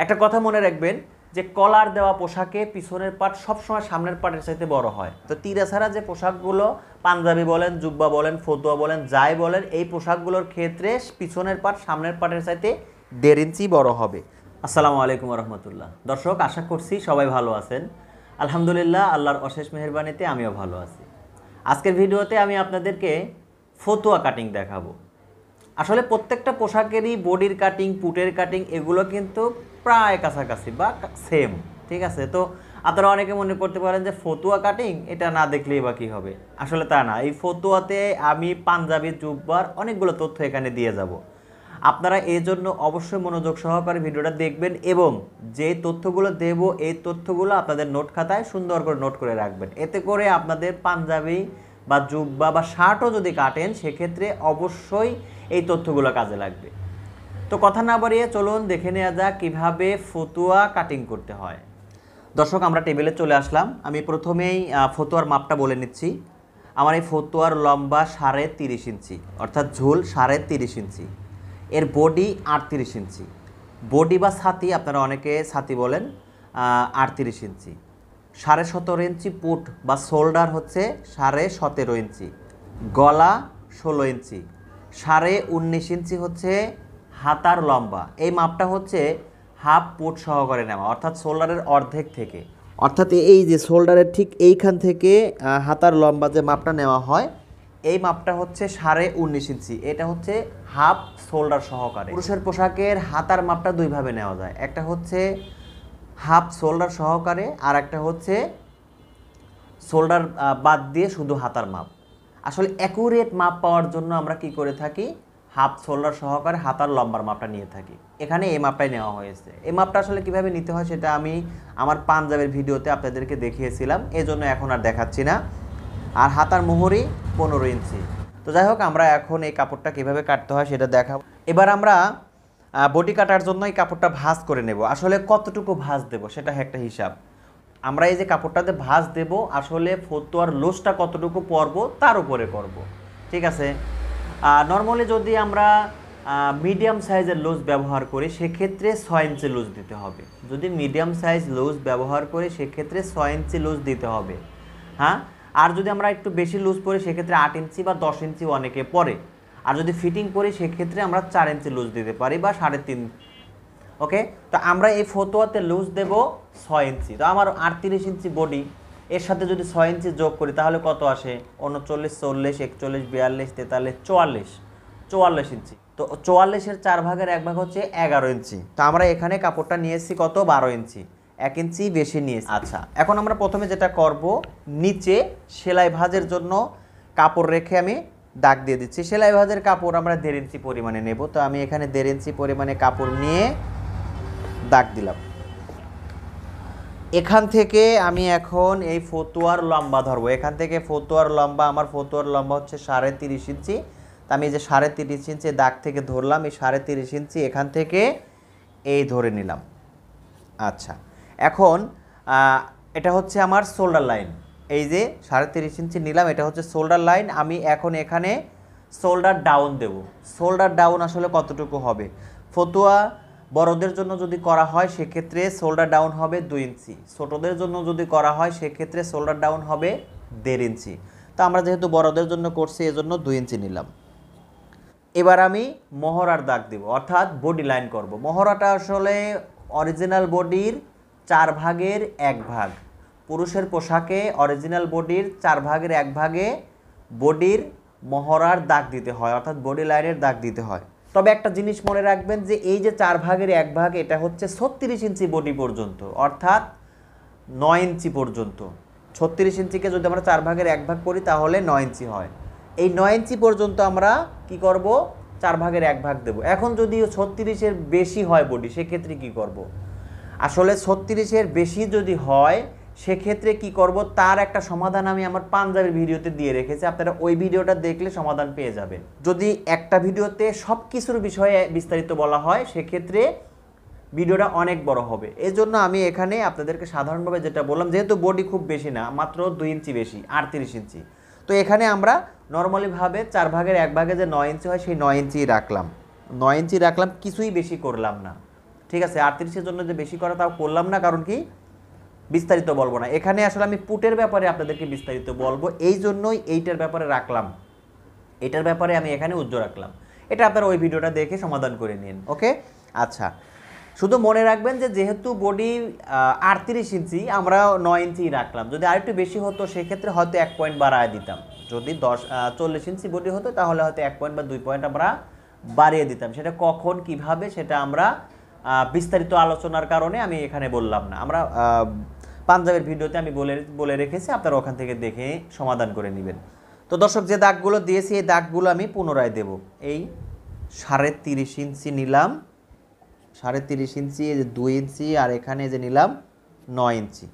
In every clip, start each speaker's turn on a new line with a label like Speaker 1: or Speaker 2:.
Speaker 1: একটা কথা মনে রাখবেন যে কলার দেওয়া পোশাকে পিছনের পাট সবসময় সামনের পাটের চাইতে বড় হয়। তো তিরা ছাড়া যে পোশাকগুলো পাঞ্জাবি বলেন, জুব্বা বলেন, ফতুয়া বলেন, যাই বলেন, এই পোশাকগুলোর ক্ষেত্রে পিছনের পাট সামনের পাটের চাইতে 1.5 ইঞ্চি বড় হবে। আসসালামু আলাইকুম রহমতুল্লাহ। দর্শক, আশা করছি সবাই ভালো আছেন। আলহামদুলিল্লাহ, আল্লাহর অশেষ মেহেরবানিতে আমিও ভালো আছি। আজকের ভিডিওতে আমি আপনাদেরকে ফতুয়া কাটিং দেখাবো। আসলে প্রত্যেকটা পোশাকেরই বডির কাটিং, পুটের কাটিং এগুলো কিন্তু প্রায় কাছাকাছি বা সেম, ঠিক আছে? তো আপনারা অনেকে মনে করতে পারেন যে ফতুয়া কাটিং এটা না দেখলেই বা কী হবে। আসলে তা না। এই ফতুয়াতে আমি পাঞ্জাবি, জুব্বার অনেকগুলো তথ্য এখানে দিয়ে যাব। আপনারা এই জন্য অবশ্যই মনোযোগ সহকারে ভিডিওটা দেখবেন এবং যে তথ্যগুলো দেব এই তথ্যগুলো আপনাদের নোট খাতায় সুন্দর করে নোট করে রাখবেন। এতে করে আপনাদের পাঞ্জাবি বা জুব্বা বা শার্টও যদি কাটেন সেক্ষেত্রে অবশ্যই এই তথ্যগুলো কাজে লাগবে। তো কথা না বাড়িয়ে চলুন দেখে নেওয়া যাক কীভাবে ফতুয়া কাটিং করতে হয়। দর্শক, আমরা টেবিলে চলে আসলাম। আমি প্রথমেই ফতুয়ার মাপটা বলে নিচ্ছি। আমার এই ফতুয়ার লম্বা 30.5 ইঞ্চি, অর্থাৎ ঝুল 30.5 ইঞ্চি। এর বডি 38 ইঞ্চি। বডি বা ছাতি, আপনারা অনেকে ছাতি বলেন, 38 ইঞ্চি। 17.5 ইঞ্চি পুট বা শোল্ডার হচ্ছে 17.5 ইঞ্চি। গলা 16 ইঞ্চি। 19.5 ইঞ্চি হচ্ছে হাতার লম্বা। এই মাপটা হচ্ছে হাফ পুট সহকারে নেওয়া, অর্থাৎ শোল্ডারের অর্ধেক থেকে, অর্থাৎ এই যে শোল্ডারের ঠিক এইখান থেকে হাতার লম্বা যে মাপটা নেওয়া হয় এই মাপটা হচ্ছে 19.5 ইঞ্চি। এটা হচ্ছে হাফ শোল্ডার সহকারে। পুরুষের পোশাকের হাতার মাপটা দুইভাবে নেওয়া যায়, একটা হচ্ছে হাফ শোল্ডার সহকারে আর একটা হচ্ছে শোল্ডার বাদ দিয়ে শুধু হাতার মাপ। আসলে অ্যাকুরেট মাপ পাওয়ার জন্য আমরা কি করে থাকি, হাফ শোল্ডার সহকারে হাতার লম্বার মাপটা নিয়ে থাকি। এখানে এই মাপটাই নেওয়া হয়েছে। এই মাপটা আসলে কিভাবে নিতে হয় সেটা আমি আমার পাঞ্জাবের ভিডিওতে আপনাদেরকে দেখিয়েছিলাম, এই জন্য এখন আর দেখাচ্ছি না। আর হাতার মোহরি 15 ইঞ্চি। তো যাই হোক, আমরা এখন এই কাপড়টা কীভাবে কাটতে হয় সেটা দেখাবো। এবার আমরা বডি কাটার জন্য এই কাপড়টা ভাঁজ করে নেব। আসলে কতটুকু ভাঁজ দেব সেটা একটা হিসাব। আমরা এই যে কাপড়টাতে ভাঁজ দেব, আসলে ফতুয়ার লুজটা কতটুকু পরব তার উপরে করব, ঠিক আছে? নর্মালি যদি আমরা মিডিয়াম সাইজের লুজ ব্যবহার করি সেক্ষেত্রে 6 ইঞ্চি লুজ দিতে হবে। যদি মিডিয়াম সাইজ লুজ ব্যবহার করি সেক্ষেত্রে 6 ইঞ্চি লুজ দিতে হবে, হ্যাঁ। আর যদি আমরা একটু বেশি লুজ পরি সেক্ষেত্রে 8 ইঞ্চি বা 10 ইঞ্চি অনেকে পরে। আর যদি ফিটিং করি সেক্ষেত্রে আমরা 4 ইঞ্চি লুজ দিতে পারি বা 3.5। ওকে, তো আমরা এই ফতুয়াতে লুজ দেব 6 ইঞ্চি। তো আমার 38 ইঞ্চি বডি, এর সাথে যদি 6 ইঞ্চি যোগ করি তাহলে কত আসে? 39, 40, 41, 42, 43, 44 ইঞ্চি। তো 44-এর 4 ভাগের 1 ভাগ হচ্ছে 11 ইঞ্চি। তো আমরা এখানে কাপড়টা নিয়েছি কত? 12 ইঞ্চি, 1 ইঞ্চি বেশি নিয়েছি। আচ্ছা, এখন আমরা প্রথমে যেটা করব, নিচে সেলাই ভাঁজের জন্য কাপড় রেখে আমি দাগ দিয়ে দিচ্ছি। সেলাই ভাঁজের কাপড় আমরা 1.5 ইঞ্চি পরিমাণে নেব। তো আমি এখানে 1.5 ইঞ্চি পরিমাণে কাপড় নিয়ে দাগ দিলাম। এখান থেকে আমি এখন এই ফতুয়ার লম্বা ধরবো। এখান থেকে ফতুয়ার লম্বা, আমার ফতুয়ার লম্বা হচ্ছে 30.5 ইঞ্চি। তা আমি এই যে 30.5 ইঞ্চি দাগ থেকে ধরলাম, এই 30.5 ইঞ্চি এখান থেকে এই ধরে নিলাম। আচ্ছা, এখন এটা হচ্ছে আমার শোল্ডার লাইন। এই যে 30.5 ইঞ্চি নিলাম, এটা হচ্ছে শোল্ডার লাইন। আমি এখন এখানে শোল্ডার ডাউন দেব। শোল্ডার ডাউন আসলে কতটুকু হবে? ফতুয়া বড়দের জন্য যদি করা হয় সেক্ষেত্রে শোল্ডার ডাউন হবে 2 ইঞ্চি। ছোটদের জন্য যদি করা হয় সেক্ষেত্রে শোল্ডার ডাউন হবে 1.5 ইঞ্চি। তো আমরা যেহেতু বড়দের জন্য করছি এজন্য 2 ইঞ্চি নিলাম। এবার আমি মহড়ার দাগ দেব, অর্থাৎ বডি লাইন করব। মহড়াটা আসলে অরিজিনাল বডির 4 ভাগের 1 ভাগ। পুরুষের পোশাকে অরিজিনাল বডির 4 ভাগের 1 ভাগে বডির মহড়ার দাগ দিতে হয়, অর্থাৎ বডি লাইনের দাগ দিতে হয়। তবে একটা জিনিস মনে রাখবেন যে এই যে 4 ভাগের 1 ভাগ এটা হচ্ছে 36 ইঞ্চি বডি পর্যন্ত, অর্থাৎ 9 ইঞ্চি পর্যন্ত। 36 ইঞ্চিকে যদি আমরা 4 ভাগের 1 ভাগ করি তাহলে 9 ইঞ্চি হয়। এই 9 ইঞ্চি পর্যন্ত আমরা কি করব? 4 ভাগের 1 ভাগ দেব। এখন যদি 36-এর বেশি হয় বডি সেক্ষেত্রে কি করব? আসলে 36-এর বেশি যদি হয় সেক্ষেত্রে কি করব তার একটা সমাধান আমি আমার পাঞ্জাবের ভিডিওতে দিয়ে রেখেছি, আপনারা ওই ভিডিওটা দেখলে সমাধান পেয়ে যাবেন। যদি একটা ভিডিওতে সব কিছুর বিষয়ে বিস্তারিত বলা হয় সেক্ষেত্রে ভিডিওটা অনেক বড় হবে। এই জন্য আমি এখানে আপনাদেরকে সাধারণভাবে যেটা বললাম, যেহেতু বডি খুব বেশি না, মাত্র 2 ইঞ্চি বেশি, 38 ইঞ্চি। তো এখানে আমরা নর্মালিভাবে 4 ভাগের 1 ভাগে যে 9 ইঞ্চি হয় সেই 9 ইঞ্চি রাখলাম, 9 ইঞ্চি রাখলাম, কিছুই বেশি করলাম না, ঠিক আছে, 38-এর জন্য যে বেশি করা তাও করলাম না, কারণ কি বিস্তারিত বলবো না এখানে। আসলে আমি পুটের ব্যাপারে আপনাদেরকে বিস্তারিত বলবো, এই জন্যই এইটার ব্যাপারে রাখলাম, এটার ব্যাপারে আমি এখানে উজ্জ্বল রাখলাম। এটা আপনারা ওই ভিডিওটা দেখে সমাধান করে নিন। ওকে, আচ্ছা, শুধু মনে রাখবেন যে যেহেতু বডি 38 ইঞ্চি, আমরা 9 ইঞ্চি রাখলাম। যদি আরেকটু বেশি হতো সেক্ষেত্রে হয়তো 1 পয়েন্ট বাড়ায় দিতাম। যদি 40 ইঞ্চি বডি হতো তাহলে হয়তো 1 পয়েন্ট বা 2 পয়েন্ট আমরা বাড়িয়ে দিতাম। সেটা কখন কিভাবে সেটা আমরা বিস্তারিত আলোচনার কারণে আমি এখানে বললাম না। আমরা পাঞ্জাবের ভিডিওতে আমি বলে রেখেছি, আপনারা ওখান থেকে দেখে সমাধান করে নেবেন। তো দর্শক, যে দাগগুলো দিয়েছি এই দাগগুলো আমি পুনরায় দেব। এই 30.5 ইঞ্চি নিলাম, 30.5 ইঞ্চি, এই যে 2 ইঞ্চি, আর এখানে যে নিলাম 9 ইঞ্চি।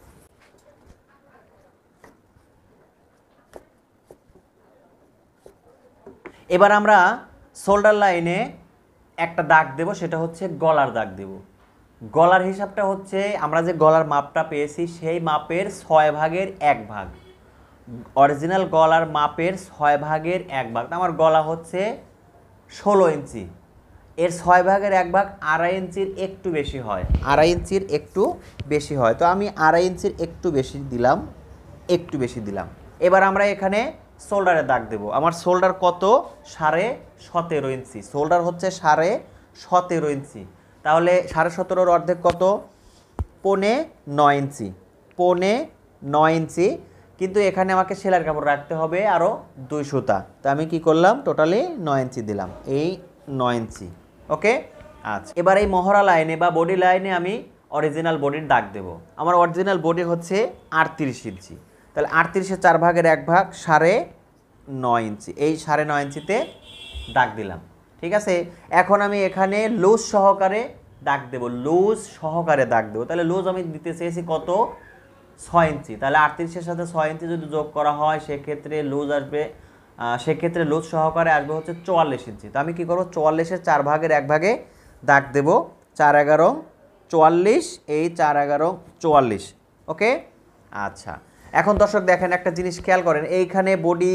Speaker 1: এবার আমরা শোল্ডার লাইনে একটা দাগ দেব, সেটা হচ্ছে গলার দাগ দেব। গলার হিসাবটা হচ্ছে আমরা যে গলার মাপটা পেয়েছি সেই মাপের 6 ভাগের 1 ভাগ, অরিজিনাল গলার মাপের 6 ভাগের 1 ভাগ। আমার গলা হচ্ছে 16 ইঞ্চি, এর 6 ভাগের 1 ভাগ 2.5 ইঞ্চির একটু বেশি হয়, 2.5 ইঞ্চির একটু বেশি হয়। তো আমি 2.5 ইঞ্চির একটু বেশি দিলাম, একটু বেশি দিলাম। এবার আমরা এখানে শোল্ডারে দাগ দেব। আমার শোল্ডার কত? 17.5 ইঞ্চি। শোল্ডার হচ্ছে 17.5 ইঞ্চি। তাহলে 17.5-এর অর্ধেক কত? 9.25 ইঞ্চি, 9.25 ইঞ্চি। কিন্তু এখানে আমাকে সেলাইয়ের কাপড় রাখতে হবে আরও 2 সুতা। তো আমি কি করলাম? টোটালি 9 ইঞ্চি দিলাম, এই 9 ইঞ্চি। ওকে, আচ্ছা, এবার এই মহড়া লাইনে বা বডি লাইনে আমি অরিজিনাল বডির দাগ দেব। আমার অরিজিনাল বডি হচ্ছে 38 ইঞ্চি। তাহলে 38-এর 4 ভাগের 1 ভাগ 9.5 ইঞ্চি, এই 9.5 ইঞ্চিতে দাগ দিলাম। ঠিক আছে, এখন আমি এখানে লুজ সহকারে দাগ দেব, লুজ সহকারে দাগ দেবো। তাহলে লুজ আমি দিতে চেয়েছি কত? 6 ইঞ্চি। তাহলে 38-এর সাথে 6 ইঞ্চি যদি যোগ করা হয় সেক্ষেত্রে লুজ আসবে, সেক্ষেত্রে লুজ সহকারে আসবে হচ্ছে 44 ইঞ্চি। তো আমি কী করবো? 44-এর 4 ভাগের 1 ভাগে দাগ দেব, 4-11 44, এই 4-11 44। ওকে, আচ্ছা, এখন দর্শক দেখেন একটা জিনিস খেয়াল করেন, এইখানে বডি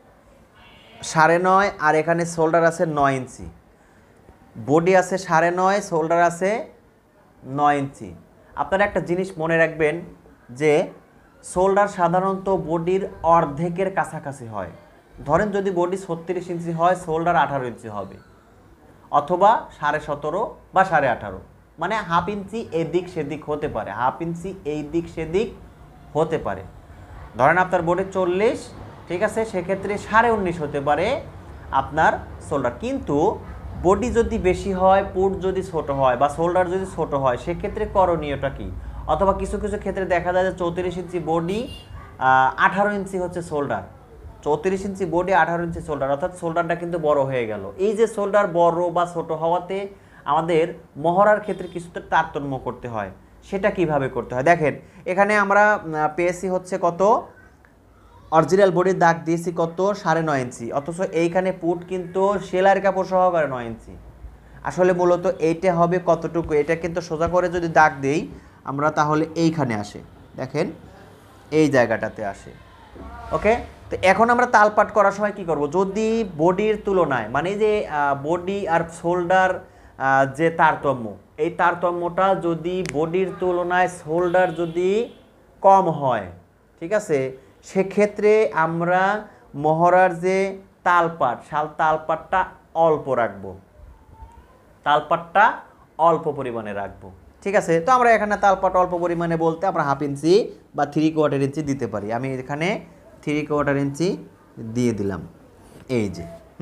Speaker 1: 9.5 আর এখানে শোল্ডার আছে 9 ইঞ্চি। বডি আছে 9.5, শোল্ডার আছে 9 ইঞ্চি। আপনারা একটা জিনিস মনে রাখবেন যে শোল্ডার সাধারণত বডির অর্ধেকের কাছাকাছি হয়। ধরেন যদি বডি 36 ইঞ্চি হয়, শোল্ডার 18 ইঞ্চি হবে, অথবা 17.5 বা 18.5, মানে হাফ ইঞ্চি এদিক সেদিক হতে পারে, হাফ ইঞ্চি এই দিক সেদিক হতে পারে। ধরেন আপনার বডি 40, ঠিক আছে, সেক্ষেত্রে 19.5 হতে পারে আপনার শোল্ডার। কিন্তু বডি যদি বেশি হয়, পুট যদি ছোট হয় বা শোল্ডার যদি ছোট হয়, সেক্ষেত্রে করণীয়টা কি? অথবা কিছু কিছু ক্ষেত্রে দেখা যায় যে 34 ইঞ্চি বডি, 18 ইঞ্চি হচ্ছে shoulder, 34 inch body, 18 inch shoulder, অর্থাৎ শোল্ডারটা কিন্তু বড় হয়ে গেল। এই যে শোল্ডার বড় বা ছোট হওয়াতে আমাদের মহড়ার ক্ষেত্রে কিছুটা তারতম্য করতে হয়। সেটা কিভাবে করতে হয় দেখেন, এখানে আমরা পেয়েছি হচ্ছে কত? অরিজিনাল বডির দাগ দিয়েছি কত? 9.5 ইঞ্চি, অথচ এইখানে পুট কিন্তু সেলাইয়ের কাপড় সহকারে 9 ইঞ্চি। আসলে মূলত এইটা হবে কতটুকু, এটা কিন্তু সোজা করে যদি দাগ দেই আমরা, তাহলে এইখানে আসে, দেখেন এই জায়গাটাতে আসে। ওকে, তো এখন আমরা তালপাট করার সময় কি করব? যদি বডির তুলনায়, মানে যে বডি আর শোল্ডার যে তারতম্য, এই তারতম্যটা যদি বডির তুলনায় শোল্ডার যদি কম হয়, ঠিক আছে, সেক্ষেত্রে আমরা মহড়ার যে তালপাটটা অল্প রাখবো, তালপাটটা অল্প পরিমাণে রাখবো। ঠিক আছে, তো আমরা এখানে তালপাট অল্প পরিমাণে বলতে আমরা হাফ ইঞ্চি বা 3/4 ইঞ্চি দিতে পারি। আমি এখানে 3/4 ইঞ্চি দিয়ে দিলাম, এই যে।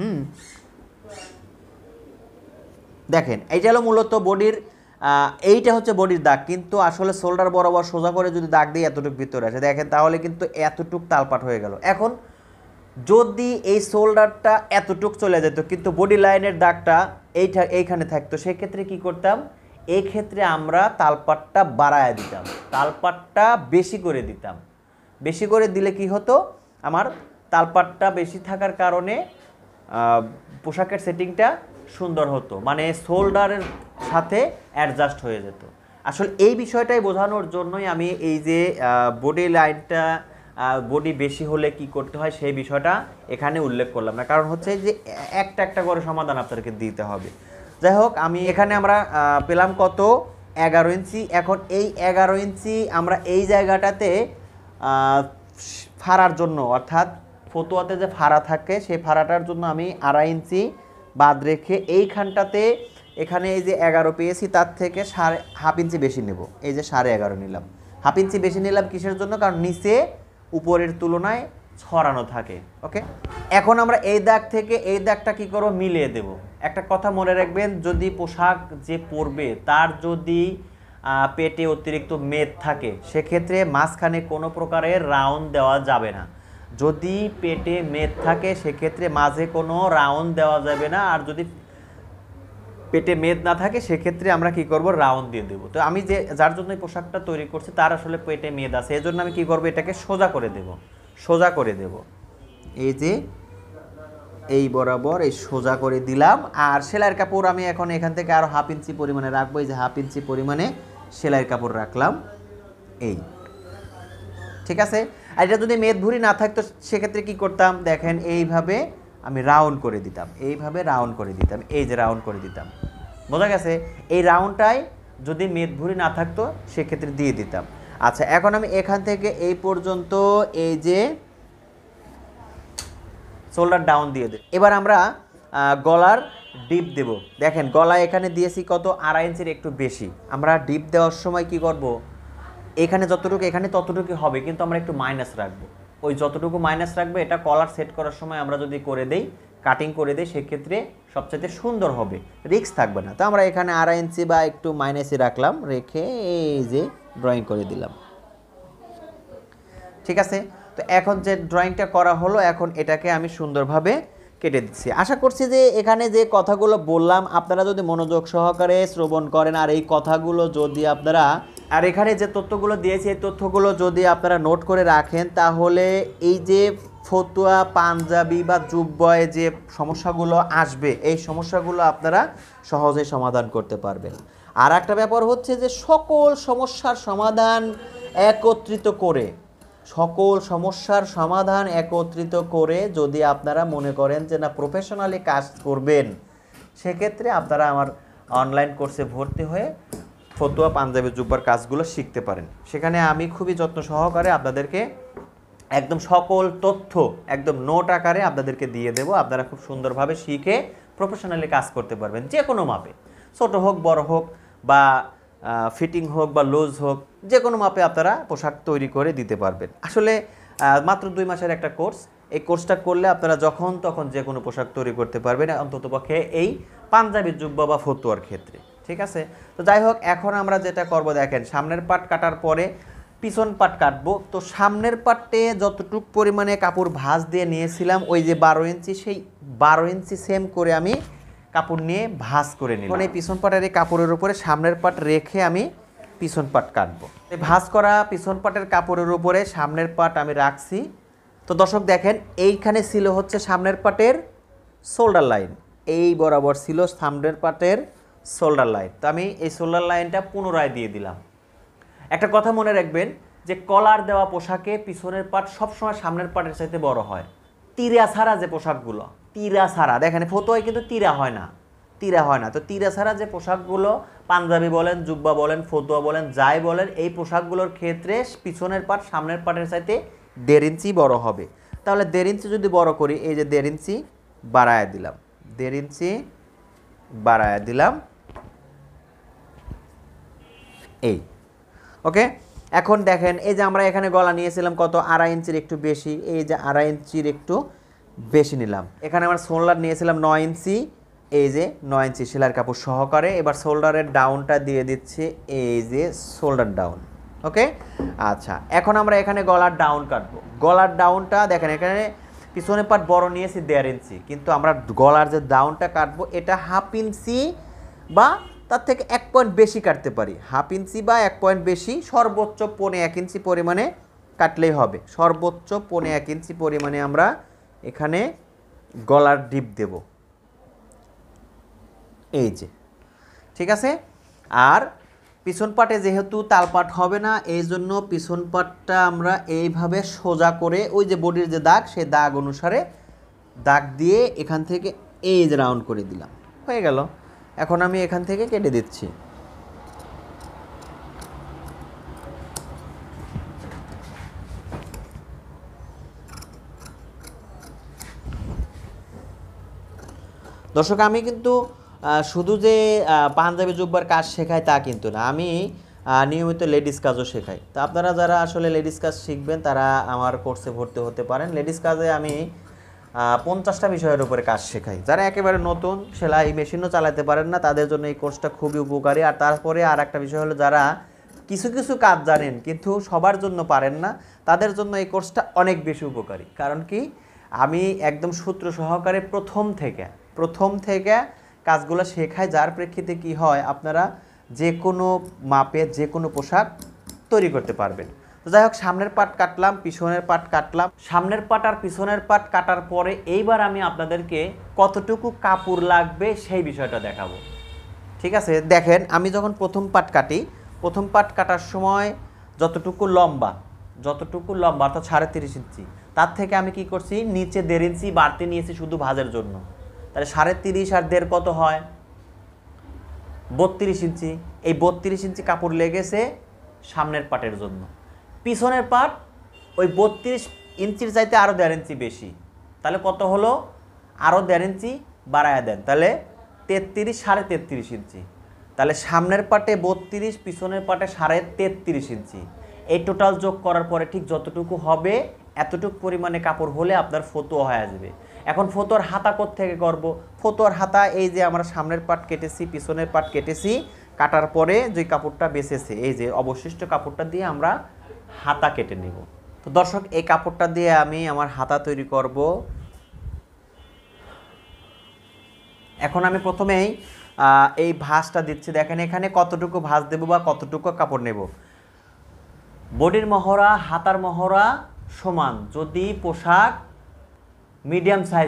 Speaker 1: দেখেন এইটা হলো মূলত বডির, এইটা হচ্ছে বডির দাগ, কিন্তু আসলে শোল্ডার বরাবর সোজা করে যদি দাগ দিই এতটুকু ভিতরে আসে, দেখেন তাহলে কিন্তু এতটুক তালপাট হয়ে গেল। এখন যদি এই শোল্ডারটা এতটুক চলে যেত কিন্তু বডি লাইনের দাগটা এইখানে থাকতো, সেক্ষেত্রে কি করতাম? এই ক্ষেত্রে আমরা তালপাটটা বাড়ায় দিতাম, তালপাটটা বেশি করে দিতাম। বেশি করে দিলে কি হতো? আমার তালপাটটা বেশি থাকার কারণে পোশাকের সেটিংটা সুন্দর হতো, মানে শোল্ডারের সাথে অ্যাডজাস্ট হয়ে যেত। আসলে এই বিষয়টাই বোঝানোর জন্যই আমি এই যে বডি লাইনটা, বডি বেশি হলে কি করতে হয় সেই বিষয়টা এখানে উল্লেখ করলাম না, কারণ হচ্ছে যে একটা একটা করে সমাধান আপনাদেরকে দিতে হবে। যাই হোক, আমি এখানে আমরা পেলাম কত 11 ইঞ্চি। এখন এই 11 ইঞ্চি আমরা এই জায়গাটাতে ফাড়ার জন্য, অর্থাৎ ফতুয়াতে যে ফাড়া থাকে সেই ফাড়াটার জন্য আমি 2.5 ইঞ্চি বাদ রেখে এইখানটাতে, এখানে এই যে 11 পেয়েছি তার থেকে হাফ ইঞ্চি বেশি নেব। এই যে 11.5 নিলাম, হাফ ইঞ্চি বেশি নিলাম কিসের জন্য? কারণ নিচে উপরের তুলনায় ছড়ানো থাকে। ওকে, এখন আমরা এই দাগ থেকে এই দাগটা কি করব? মিলিয়ে দেব। একটা কথা মনে রাখবেন, যদি পোশাক যে পরবে তার যদি পেটে অতিরিক্ত মেদ থাকে সেক্ষেত্রে মাঝখানে কোনো প্রকারের রাউন্ড দেওয়া যাবে না। যদি পেটে মেদ থাকে সেক্ষেত্রে মাঝে কোনো রাউন্ড দেওয়া যাবে না। আর যদি পেটে মেদ না থাকে সেক্ষেত্রে আমরা কি করব? রাউন্ড দিয়ে দেব। তো আমি যার জন্য এই পোশাকটা তৈরি করছি তার আসলে পেটে মেদ আছে, এই জন্য আমি কি করব? এটাকে সোজা করে দেব, সোজা করে দেব। এই যে এই বরাবর এই সোজা করে দিলাম। আর সেলাইয়ের কাপড় আমি এখন এখান থেকে আরও হাফ ইঞ্চি পরিমাণে রাখবো। এই যে হাফ ইঞ্চি পরিমাণে সেলাইয়ের কাপড় রাখলাম। এই ঠিক আছে। আর এটা যদি মেদ ভুঁড়ি না থাকতো সেক্ষেত্রে কি করতাম? দেখেন এইভাবে আমি রাউন্ড করে দিতাম, এইভাবে রাউন্ড করে দিতাম, এই যে রাউন্ড করে দিতাম। বোঝা গেছে? এই রাউন্ডটাই যদি মেদ ভুঁড়ি না থাকতো সেক্ষেত্রে দিয়ে দিতাম। আচ্ছা, এখন আমি এখান থেকে এই পর্যন্ত এই যে শোল্ডার ডাউন দিয়ে দেব। এবার আমরা গলার ডিপ দেব। দেখেন গলা এখানে দিয়েছি কত? 2.5 ইঞ্চির একটু বেশি। আমরা ডিপ দেওয়ার সময় কি করব? এখানে যতটুকু এখানে ততটুকু হবে, কিন্তু আমরা একটু মাইনাস রাখবো। ওই যতটুকু মাইনাস রাখবো এটা কলার সেট করার সময় আমরা যদি করে দেই, কাটিং করে দেই, সেক্ষেত্রে সবচেয়ে সুন্দর হবে, রিস্ক থাকবে না। তো আমরা এখানে 2.5 ইঞ্চি বা একটু মাইনাসে রাখলাম, রেখে এই যে ড্রয়িং করে দিলাম। ঠিক আছে। তো এখন যে ড্রয়িংটা করা হলো, এখন এটাকে আমি সুন্দরভাবে কেটে দিচ্ছি। আশা করছি যে এখানে যে কথাগুলো বললাম আপনারা যদি মনোযোগ সহকারে শ্রবণ করেন, আর এই কথাগুলো যদি আপনারা, আর এখানে যে তথ্যগুলো দিয়েছি এই তথ্যগুলো যদি আপনারা নোট করে রাখেন, তাহলে এই যে ফতুয়া, পাঞ্জাবি বা জুব্বয়ে যে সমস্যাগুলো আসবে এই সমস্যাগুলো আপনারা সহজেই সমাধান করতে পারবেন। আর একটা ব্যাপার হচ্ছে যে সকল সমস্যার সমাধান একত্রিত করে, সকল সমস্যার সমাধান একত্রিত করে যদি আপনারা মনে করেন যে না প্রফেশনালি কাজ করবেন, সেক্ষেত্রে আপনারা আমার অনলাইন কোর্সে ভর্তি হয়ে ফতুয়া, পাঞ্জাবি, জুব্বার কাজগুলো শিখতে পারেন। সেখানে আমি খুবই যত্ন সহকারে আপনাদেরকে একদম সকল তথ্য একদম নোট আকারে আপনাদেরকে দিয়ে দেব। আপনারা খুব সুন্দরভাবে শিখে প্রফেশনালি কাজ করতে পারবেন, যে কোনো মাপে, ছোট হোক বড় হোক বা ফিটিং হোক বা লুজ হোক, যে কোনো মাপে আপনারা পোশাক তৈরি করে দিতে পারবেন। আসলে মাত্র 2 মাসের একটা কোর্স। এই কোর্সটা করলে আপনারা যখন তখন যে কোনো পোশাক তৈরি করতে পারবেন, অন্ততপক্ষে এই পাঞ্জাবি, জুব্বা বা ফতুয়ার ক্ষেত্রে। ঠিক আছে। তো যাই হোক, এখন আমরা যেটা করব দেখেন, সামনের পাট কাটার পরে পিছন পাট কাটবো। তো সামনের পাটে যতটুকু পরিমাণে কাপড় ভাঁজ দিয়ে নিয়েছিলাম ওই যে 12 ইঞ্চি, সেই 12 ইঞ্চি সেম করে আমি কাপড় নিয়ে ভাঁজ করে নিলাম। এই পিছন পাটের এই কাপড়ের উপরে সামনের পাট রেখে আমি পিছন পাট কাটবো। এই ভাঁজ করা পিছন পাটের কাপড়ের উপরে সামনের পাট আমি রাখছি। তো দর্শক দেখেন, এইখানে ছিল হচ্ছে সামনের পাটের শোল্ডার লাইন, এই বরাবর ছিল সামনের পাটের শোল্ডার লাইন। তো আমি এই শোল্ডার লাইনটা পুনরায় দিয়ে দিলাম। একটা কথা মনে রাখবেন যে কলার দেওয়া পোশাকে পিছনের পাট সবসময় সামনের পাটের চাইতে বড় হয়। তীরা ছাড়া যে পোশাকগুলো, তীরা ছাড়া, দেখেন ফতুয়ায় কিন্তু তীরা হয় না, তীরা হয় না। তো তীরা ছাড়া যে পোশাকগুলো, পাঞ্জাবি বলেন, জুব্বা বলেন, ফতুয়া বলেন, যাই বলেন, এই পোশাকগুলোর ক্ষেত্রে পিছনের পাট সামনের পাটের চাইতে 1.5 ইঞ্চি বড় হবে। তাহলে 1.5 ইঞ্চি যদি বড় করি, এই যে 1.5 ইঞ্চি বাড়ায় দিলাম, 1.5 ইঞ্চি বাড়ায় দিলাম, এই। ওকে, এখন দেখেন এই যে আমরা এখানে গলা নিয়েছিলাম কত? 2.5 ইঞ্চির একটু বেশি, এই যে 2.5 ইঞ্চির একটু বেশি নিলাম। এখানে আমরা শোল্ডার নিয়েছিলাম 9 ইঞ্চি, এই যে 9 ইঞ্চি সেলাইয়ের কাপড় সহকারে। এবার শোল্ডারের ডাউনটা দিয়ে দিচ্ছি, এই যে শোল্ডার ডাউন। ওকে, আচ্ছা, এখন আমরা এখানে গলার ডাউন কাটবো। গলার ডাউনটা দেখেন, এখানে পিছনের পাট বড় নিয়েছি 1.5 ইঞ্চি, কিন্তু আমরা গলার যে ডাউনটা কাটবো এটা হাফ ইঞ্চি বা তার থেকে 1 পয়েন্ট বেশি কাটতে পারি। হাফ ইঞ্চি বা 1 পয়েন্ট বেশি, সর্বোচ্চ 1.25 ইঞ্চি পরিমাণে কাটলেই হবে। সর্বোচ্চ 1.25 ইঞ্চি পরিমাণে আমরা এখানে গলার ডিপ দেব, এই যে। ঠিক আছে। আর পিছন পাটে যেহেতু তালপাট হবে না, এই জন্য পিছন পাটটা আমরা এইভাবে সোজা করে ওই যে বডির যে দাগ, সেই দাগ অনুসারে দাগ দিয়ে এখান থেকে এই যে রাউন্ড করে দিলাম, হয়ে গেল। এখন আমি এখান থেকে কেটে দিচ্ছি। দর্শক, আমি কিন্তু শুধু যে পাঞ্জাবি জুব্বার কাজ শেখাই তা কিন্তু না, আমি নিয়মিত লেডিস কাজও শেখাই। তো আপনারা যারা আসলে লেডিস কাজ শিখবেন তারা আমার কোর্সে ভর্তি হতে পারেন। লেডিস কাজে আমি 50টা বিষয়ের উপরে কাজ শেখাই। যারা একেবারে নতুন, সেলাই মেশিনও চালাতে পারেন না, তাদের জন্য এই কোর্সটা খুবই উপকারী। আর তারপরে আর একটা বিষয় হলো, যারা কিছু কিছু কাজ জানেন কিন্তু সবার জন্য পারেন না, তাদের জন্য এই কোর্সটা অনেক বেশি উপকারী। কারণ কি, আমি একদম সূত্র সহকারে প্রথম থেকে কাজগুলো শেখাই, যার প্রেক্ষিতে কি হয়, আপনারা যে কোনো মাপের যে কোনো পোশাক তৈরি করতে পারবেন। তো যাই হোক, সামনের পাট কাটলাম, পিছনের পাট কাটলাম। সামনের পাট আর পিছনের পাট কাটার পরে এইবার আমি আপনাদেরকে কতটুকু কাপড় লাগবে সেই বিষয়টা দেখাবো। ঠিক আছে, দেখেন, আমি যখন প্রথম পাট কাটার সময় যতটুকু লম্বা অর্থাৎ ৩.৫ ইঞ্চি, তার থেকে আমি কি করছি, নিচে ১.৫ ইঞ্চি বাড়তি নিয়েছি শুধু ভাঁজের জন্য। তাহলে ৩.৫ আর ১.৫ কত হয়, ৩২ ইঞ্চি। এই ৩২ ইঞ্চি কাপড় লেগেছে সামনের পাটের জন্য। পিছনের পাট ওই ৩২ ইঞ্চির চাইতে আরও ১.৫ ইঞ্চি বেশি। তাহলে কত হলো, আরও ১.৫ ইঞ্চি বাড়ায় দেন, তাহলে ৩৩ ইঞ্চি। তাহলে সামনের পাটে ৩২, পিছনের পাটে ৩.৫ ইঞ্চি। এই টোটাল যোগ করার পরে ঠিক যতটুকু হবে এতটুকু পরিমাণে কাপড় হলে আপনার ফতুয়া হয়ে যাবে। এখন ফতুয়ার হাতা থেকে করব। ফতুয়ার হাতা এই যে আমরা সামনের পাট কেটেছি, পিছনের পাট কেটেছি, কাটার পরে যে কাপড়টা বেঁচেছে, এই যে অবশিষ্ট কাপড়টা দিয়ে আমরা হাতা কেটে নেব। তো দর্শক, এই কাপড়টা দিয়ে আমি আমার হাতা তৈরি করব। এখন আমি প্রথমেই এই ভাঁজটা দিচ্ছি। দেখেন এখানে কতটুকু ভাঁজ দেব বা কতটুকু কাপড় নেব। বডির মহড়া হাতার মহড়া সমান যদি পোশাক মিডিয়াম সাইজ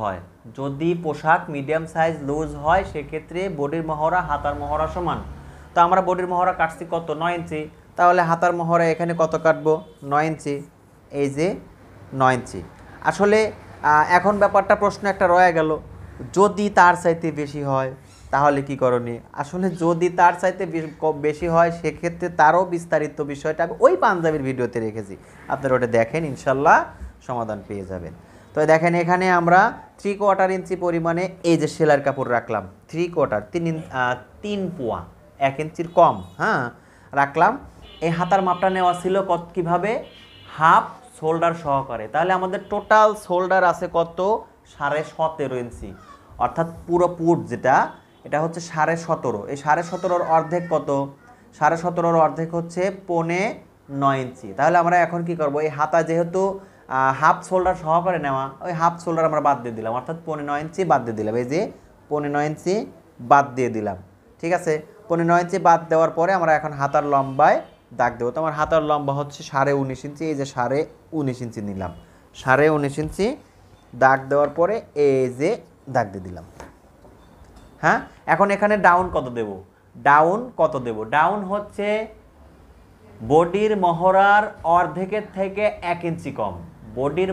Speaker 1: লুজ হয়, সেক্ষেত্রে বডির মহড়া হাতার মহড়া সমান। তো আমরা বডির মহড়া কাটছি কত, ৯ ইঞ্চি। তাহলে হাতার মহড়া এখানে কত কাটবো, ৯ ইঞ্চি। এই যে ৯ ইঞ্চি। আসলে এখন ব্যাপারটা প্রশ্ন একটা রয়ে গেল, যদি তার চাইতে বেশি হয় তাহলে কি করণীয়। আসলে যদি তার চাইতে বেশি হয়, সেক্ষেত্রে তারও বিস্তারিত বিষয়টা আমি ওই পাঞ্জাবির ভিডিওতে রেখেছি, আপনারা ওটা দেখেন, ইনশাল্লাহ সমাধান পেয়ে যাবেন। তো দেখেন এখানে আমরা 3/4 ইঞ্চি পরিমাণে এই যে সেলাইয়ের কাপড় রাখলাম, 3/4 3 পোয়া 1 ইঞ্চির কম, হ্যাঁ, রাখলাম। এই হাতার মাপটা নেওয়া ছিল কীভাবে, হাফ শোল্ডার সহকারে। তাহলে আমাদের টোটাল শোল্ডার আছে কত, 17.5 ইঞ্চি। অর্থাৎ পুরো পুট যেটা, এটা হচ্ছে 17.5। এই 17.5-র অর্ধেক কত, 17.5-র অর্ধেক হচ্ছে 9.5 ইঞ্চি। তাহলে আমরা এখন কি করব, এই হাতা যেহেতু হাফ শোল্ডার সহকারে নেওয়া, ওই হাফ শোল্ডার আমরা বাদ দিয়ে দিলাম, অর্থাৎ 9.5 ইঞ্চি বাদ দিয়ে দিলাম। এই যে 9.5 ইঞ্চি বাদ দিয়ে দিলাম, ঠিক আছে। 9.5 ইঞ্চি বাদ দেওয়ার পরে আমরা এখন হাতার লম্বায় দাগ দেবো। তো আমার হাতার লম্বা হচ্ছে 19.5 ইঞ্চি। এই যে 19.5 ইঞ্চি নিলাম, 19.5 ইঞ্চি দাগ দেওয়ার পরে এই যে দাগ দিয়ে দিলাম। হ্যাঁ, এখন এখানে ডাউন কত দেব, ডাউন হচ্ছে বডির মহড়ার অর্ধেকের থেকে 1 ইঞ্চি কম। বডির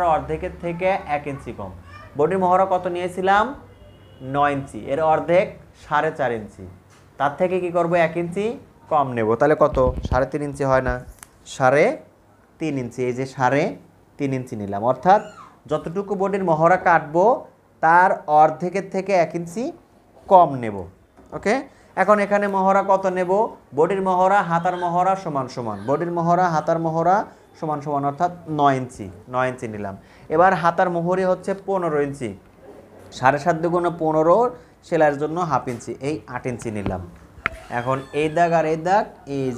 Speaker 1: মহড়া কত নিয়েছিলাম, 9 ইঞ্চি, এর অর্ধেক 4.5 ইঞ্চি। তার থেকে কি করব, 1 ইঞ্চি কম নেব। তাহলে কত, 3.5 ইঞ্চি হয় না, 3.5 ইঞ্চি। এই যে 3.5 ইঞ্চি নিলাম, অর্থাৎ যতটুকু বডির মহড়া কাটবো তার অর্ধেকের থেকে 1 ইঞ্চি কম নেব। ওকে, এখন এখানে মহড়া কত নেব, বডির মহড়া হাতার মহড়া সমান সমান, অর্থাৎ 9 ইঞ্চি নিলাম। এবার হাতার মোহরি হচ্ছে 15 ইঞ্চি, 7.5 × 15 সেলাইয়ের জন্য হাফ ইঞ্চি, এই 8 ইঞ্চি নিলাম। এখন এই দাগ আর এই দাগ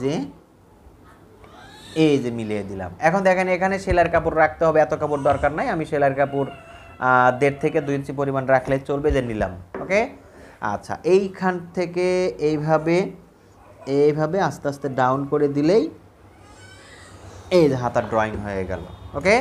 Speaker 1: এই যে মিলিয়ে দিলাম। এখন দেখেন এখানে সেলাইয়ের কাপড় রাখতে হবে, এত কাপড় দরকার নাই, আমি সেলাইয়ের কাপড় 1.5 থেকে 2 ইঞ্চি পরিমাণ রাখলে চলবে, যে নিলাম। ওকে, আচ্ছা, এইখান থেকে এইভাবে আস্তে আস্তে ডাউন করে দিলেই এই যে হাতার ড্রয়িং হয়ে গেল। ওকে,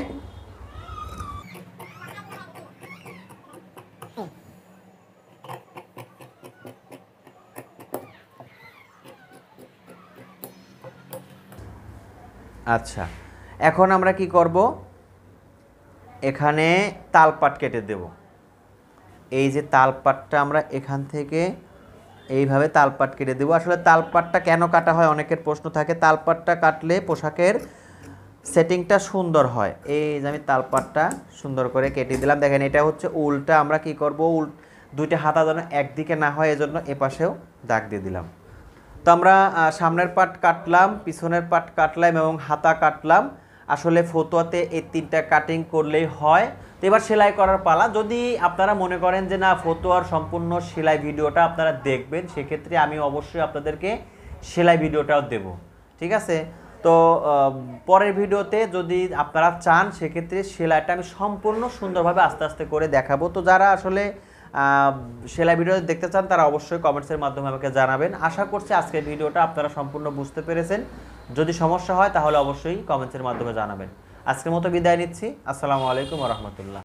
Speaker 1: আচ্ছা, এখন আমরা কি করব, এখানে তালপাট কেটে দেব। এই যে তালপাটটা আমরা এখান থেকে এইভাবে তালপাট কেটে দেবো। আসলে তালপাটটা কেন কাটা হয় অনেকের প্রশ্ন থাকে। তালপাটটা কাটলে পোশাকের সেটিংটা সুন্দর হয়। এই যে আমি তালপাটটা সুন্দর করে কেটে দিলাম। দেখেন এটা হচ্ছে উলটা, আমরা কি করব, দুইটা হাতা যেন একদিকে না হয় এজন্য এপাশেও দাগ দিয়ে দিলাম। তো আমরা সামনের পাট কাটলাম, পিছনের পাট কাটলাম এবং হাতা কাটলাম। আসলে ফতুয়াতে এই 3টা কাটিং করলেই হয়। তো এবার সেলাই করার পালা। যদি আপনারা মনে করেন যে না ফতুয়ার সম্পূর্ণ সেলাই ভিডিওটা আপনারা দেখবেন, সেক্ষেত্রে আমি অবশ্যই আপনাদেরকে সেলাই ভিডিওটাও দেব, ঠিক আছে। তো পরের ভিডিওতে যদি আপনারা চান সেক্ষেত্রে সেলাইটা আমি সম্পূর্ণ সুন্দরভাবে আস্তে আস্তে করে দেখাবো। তো যারা আসলে সেলাই ভিডিও দেখতে চান তারা অবশ্যই কমেন্টসের মাধ্যমে আমাকে জানাবেন। আশা করছি আজকের ভিডিওটা আপনারা সম্পূর্ণ বুঝতে পেরেছেন। যদি সমস্যা হয় তাহলে অবশ্যই কমেন্টসের মাধ্যমে জানাবেন। আজকের মতো বিদায় নিচ্ছি। আসসালামু আলাইকুম ওয়া রাহমাতুল্লাহ।